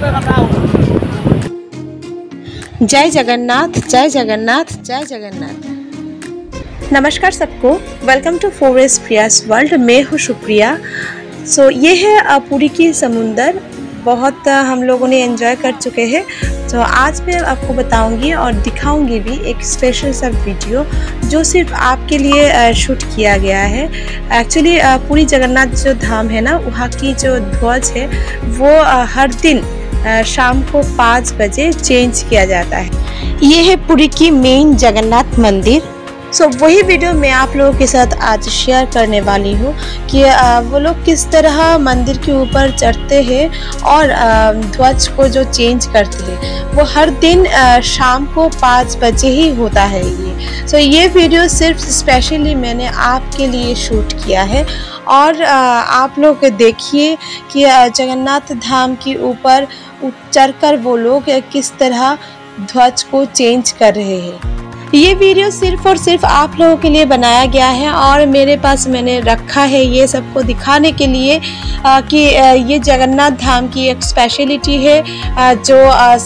जय जगन्नाथ, जय जगन्नाथ, जय जगन्नाथ। नमस्कार सबको, welcome to forest Priya's world. मैं हूँ सुप्रिया। ये है पुरी की समुंदर। बहुत हम लोगों ने एंजॉय कर चुके हैं। तो आज मैं आपको बताऊंगी और दिखाऊंगी भी एक स्पेशल सा वीडियो जो सिर्फ आपके लिए शूट किया गया है। एक्चुअली पुरी जगन्नाथ जो धाम है ना, वहाँ की जो ध्वज है वो हर दिन शाम को 5 बजे चेंज किया जाता है। ये है पुरी की मेन जगन्नाथ मंदिर। वही वीडियो मैं आप लोगों के साथ आज शेयर करने वाली हूँ कि वो लोग किस तरह मंदिर के ऊपर चढ़ते हैं और ध्वज को जो चेंज करते हैं वो हर दिन शाम को 5 बजे ही होता है ये। ये वीडियो सिर्फ स्पेशली मैंने आपके लिए शूट किया है और आप लोग देखिए कि जगन्नाथ धाम के ऊपर चढ़कर वो लोग किस तरह ध्वज को चेंज कर रहे हैं। ये वीडियो सिर्फ और सिर्फ आप लोगों के लिए बनाया गया है और मेरे पास मैंने रखा है ये सबको दिखाने के लिए कि ये जगन्नाथ धाम की एक स्पेशलिटी है जो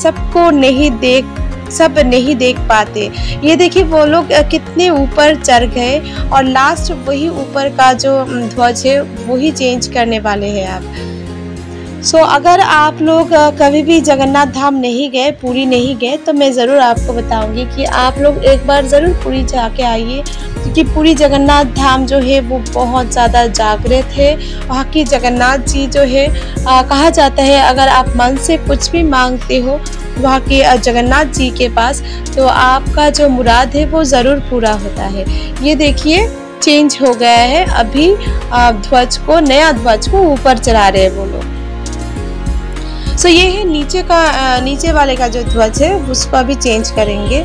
सब नहीं देख पाते। ये देखिए वो लोग कितने ऊपर चढ़ गए और लास्ट वही ऊपर का जो ध्वज है वही चेंज करने वाले हैं आप। अगर आप लोग कभी भी जगन्नाथ धाम नहीं गए, पुरी नहीं गए, तो मैं ज़रूर आपको बताऊंगी कि आप लोग एक बार ज़रूर पुरी जाके आइए, क्योंकि पुरी जगन्नाथ धाम जो है वो बहुत ज़्यादा जागृत है। वहाँ की जगन्नाथ जी जो है कहा जाता है अगर आप मन से कुछ भी मांगते हो वहाँ के जगन्नाथ जी के पास, तो आपका जो मुराद है वो ज़रूर पूरा होता है। ये देखिए चेंज हो गया है, अभी नया ध्वज को ऊपर चढ़ा रहे हैं वो लोग। ये है नीचे वाले का जो ध्वज है उसको अभी चेंज करेंगे।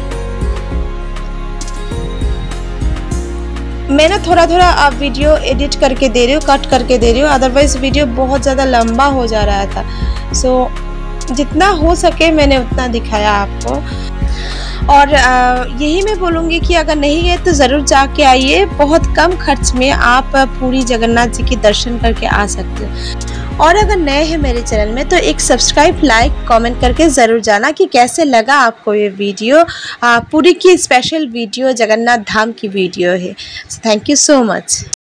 मैं ना थोड़ा अब वीडियो एडिट करके दे रही हूँ, कट करके दे रही हूँ, अदरवाइज वीडियो बहुत ज़्यादा लंबा हो जा रहा था। जितना हो सके मैंने उतना दिखाया आपको। और यही मैं बोलूँगी कि अगर नहीं गए तो ज़रूर जाके आइए। बहुत कम खर्च में आप पुरी जगन्नाथ जी के दर्शन करके आ सकते हो। और अगर नए हैं मेरे चैनल में तो एक सब्सक्राइब, लाइक, कमेंट करके ज़रूर जाना कि कैसे लगा आपको ये वीडियो। पुरी की स्पेशल वीडियो जगन्नाथ धाम की वीडियो है। Thank you so much.